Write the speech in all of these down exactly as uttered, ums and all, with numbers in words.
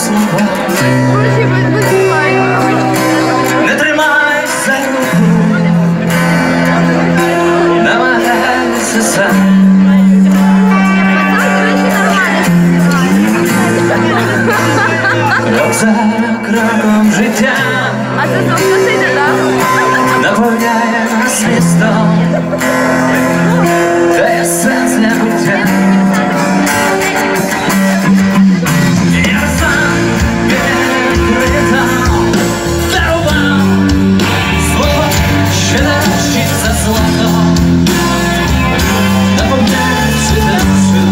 слова. Не тримайся за руку, намагайся сам. Крок за кроком життя наповняє нас містом, дає сенс для буття. Я сам відкритав, дарував слово, що дорожчі за злато, наповняє світанцю.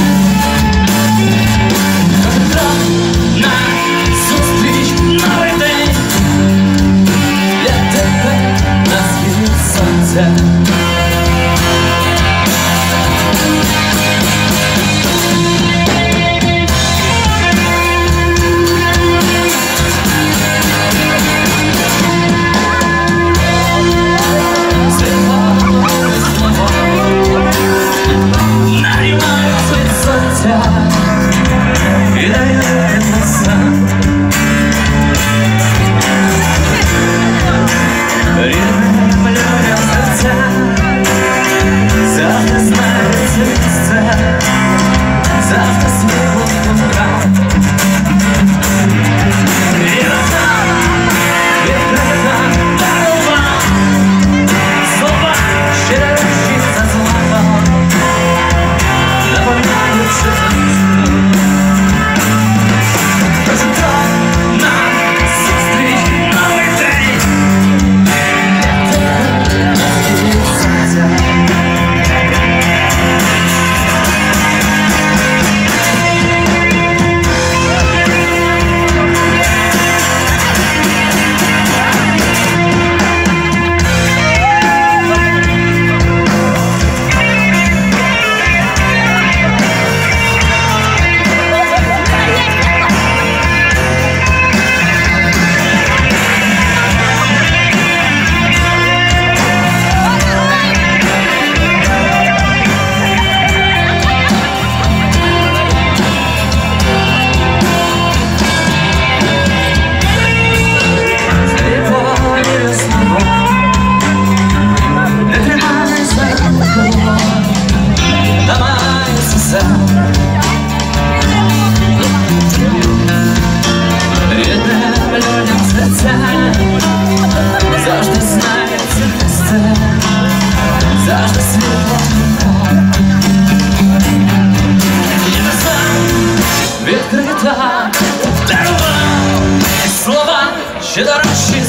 Завжди знається місце, завжди світло рука. Я сам відкрита, дарував слова, що дорожчі